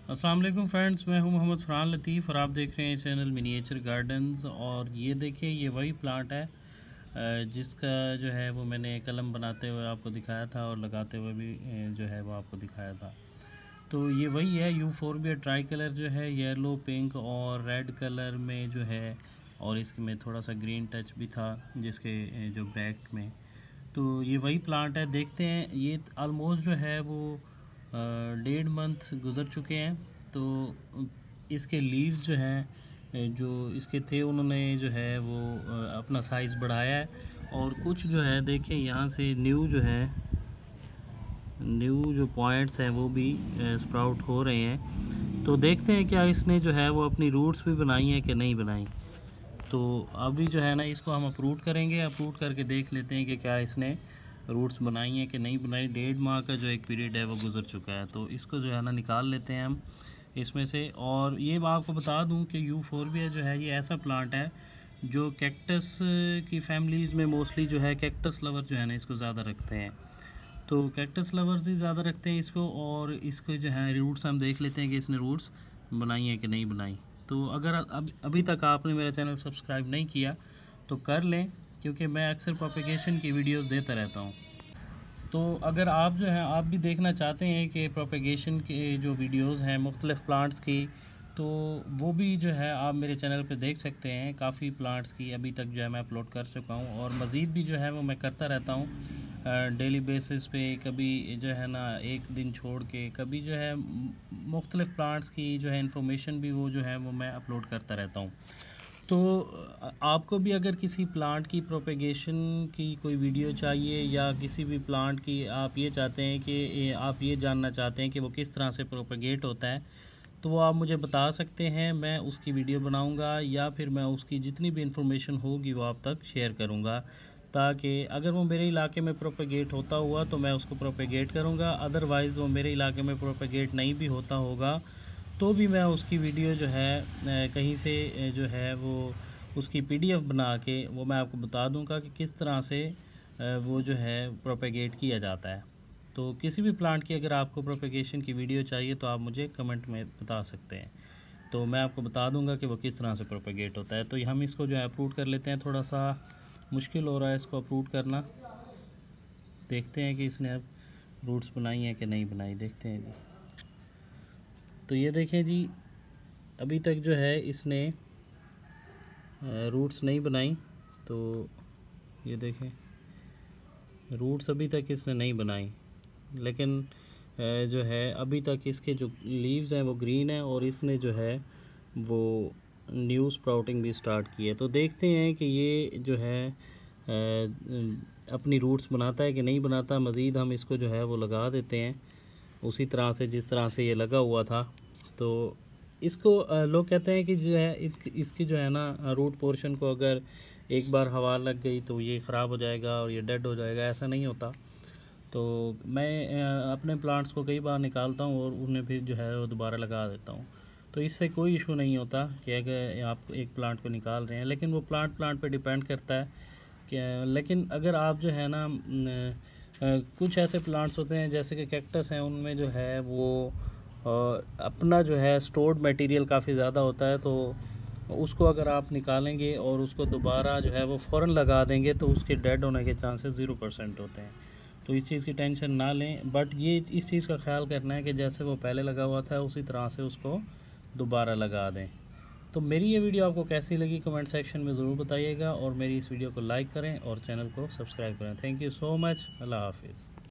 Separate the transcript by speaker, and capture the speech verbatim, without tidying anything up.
Speaker 1: अस्सलाम वालेकुम फ्रेंड्स, मैं हूं मोहम्मद फ़रहान लतीफ़ और आप देख रहे हैं चैनल मिनिएचर गार्डन्स। और ये देखिए, ये वही प्लांट है जिसका जो है वो मैंने कलम बनाते हुए आपको दिखाया था और लगाते हुए भी जो है वो आपको दिखाया था। तो ये वही है, यूफोरबिया ट्राई कलर जो है येलो, पिंक और रेड कलर में जो है, और इसमें थोड़ा सा ग्रीन टच भी था जिसके जो बैक में। तो ये वही प्लांट है। देखते हैं, ये ऑलमोस्ट जो है वो डेढ़ मंथ गुज़र चुके हैं। तो इसके लीव्स जो हैं जो इसके थे, उन्होंने जो है वो अपना साइज़ बढ़ाया है। और कुछ जो है देखिए, यहाँ से न्यू जो है न्यू जो पॉइंट्स हैं वो भी स्प्राउट हो रहे हैं। तो देखते हैं क्या इसने जो है वो अपनी रूट्स भी बनाई हैं कि नहीं बनाई। तो अभी जो है ना, इसको हम अप्रूट करेंगे। अप्रूट करके देख लेते हैं कि क्या इसने रूट्स बनाई हैं कि नहीं बनाई। डेढ़ माह का जो एक पीरियड है वो गुजर चुका है। तो इसको जो है ना निकाल लेते हैं हम इसमें से। और ये मैं आपको बता दूं कि यूफोरबिया जो है ये ऐसा प्लांट है जो कैक्टस की फैमिलीज़ में मोस्टली जो है कैक्टस लवर जो है ना इसको ज़्यादा रखते हैं। तो कैक्टस लवर्स ही ज़्यादा रखते हैं इसको। और इसको जो है रूट्स हम देख लेते हैं कि इसने रूट्स बनाई हैं कि नहीं बनाई। तो अगर अब अभी तक आपने मेरा चैनल सब्सक्राइब नहीं किया तो कर लें, क्योंकि मैं अक्सर प्रोपेगेशन की वीडियोस देता रहता हूं। तो अगर आप जो है आप भी देखना चाहते हैं कि प्रोपेगेशन के जो वीडियोस हैं मुख्तलिफ़ प्लांट्स की, तो वो भी जो है आप मेरे चैनल पे देख सकते हैं। काफ़ी प्लांट्स की अभी तक जो है मैं अपलोड कर चुका हूँ, और मज़ीद भी जो है वो मैं करता रहता हूँ डेली बेसिस पे। कभी जो है ना एक दिन छोड़ के, कभी जो है मुख्तलिफ़ प्लांट्स की जो है इंफॉर्मेशन भी वो जो है वो मैं अपलोड करता रहता हूँ। तो आपको भी अगर किसी प्लांट की प्रोपेगेशन की कोई वीडियो चाहिए, या किसी भी प्लांट की आप ये चाहते हैं कि आप ये जानना चाहते हैं कि वो किस तरह से प्रोपेगेट होता है, तो वो आप मुझे बता सकते हैं। मैं उसकी वीडियो बनाऊंगा, या फिर मैं उसकी जितनी भी इंफॉर्मेशन होगी वो आप तक शेयर करूंगा, ताकि अगर वो मेरे इलाके में प्रोपेगेट होता हुआ तो मैं उसको प्रोपेगेट करूंगा। अदरवाइज़ वो मेरे इलाके में प्रोपेगेट नहीं भी होता होगा तो भी मैं उसकी वीडियो जो है कहीं से जो है वो उसकी पीडीएफ बना के वो मैं आपको बता दूंगा कि किस तरह से वो जो है प्रोपेगेट किया जाता है। तो किसी भी प्लांट की अगर आपको प्रोपेगेशन की वीडियो चाहिए तो आप मुझे कमेंट में बता सकते हैं, तो मैं आपको बता दूंगा कि वो किस तरह से प्रोपेगेट होता है। तो हम इसको जो है अप्रूव कर लेते हैं। थोड़ा सा मुश्किल हो रहा है इसको अप्रूव करना। देखते हैं कि इसने अब रूट्स बनाई हैं कि नहीं बनाई, देखते हैं जी। तो ये देखें जी, अभी तक जो है इसने रूट्स नहीं बनाई। तो ये देखें, रूट्स अभी तक इसने नहीं बनाई, लेकिन जो है अभी तक इसके जो लीव्स हैं वो ग्रीन है, और इसने जो है वो न्यू स्प्राउटिंग भी स्टार्ट की है। तो देखते हैं कि ये जो है अपनी रूट्स बनाता है कि नहीं बनाता। मज़ीद हम इसको जो है वो लगा देते हैं उसी तरह से जिस तरह से ये लगा हुआ था। तो इसको लोग कहते हैं कि जो है इसकी जो है ना रूट पोर्शन को अगर एक बार हवा लग गई तो ये ख़राब हो जाएगा और ये डेड हो जाएगा। ऐसा नहीं होता। तो मैं अपने प्लांट्स को कई बार निकालता हूँ और उन्हें फिर जो है वो दोबारा लगा देता हूँ। तो इससे कोई इशू नहीं होता कि अगर आप एक प्लांट को निकाल रहे हैं, लेकिन वो प्लांट प्लांट पे डिपेंड करता है कि। लेकिन अगर आप जो है ना कुछ ऐसे प्लांट्स होते हैं जैसे कि कैक्टस हैं, उनमें जो है वो अपना जो है स्टोर्ड मटेरियल काफ़ी ज़्यादा होता है। तो उसको अगर आप निकालेंगे और उसको दोबारा जो है वो फ़ौरन लगा देंगे तो उसके डेड होने के चांसेस ज़ीरो परसेंट होते हैं। तो इस चीज़ की टेंशन ना लें, बट ये इस चीज़ का ख्याल करना है कि जैसे वो पहले लगा हुआ था उसी तरह से उसको दोबारा लगा दें। तो मेरी ये वीडियो आपको कैसी लगी कमेंट सेक्शन में ज़रूर बताइएगा, और मेरी इस वीडियो को लाइक करें और चैनल को सब्सक्राइब करें। Thank you so much. अल्लाह हाफिज़।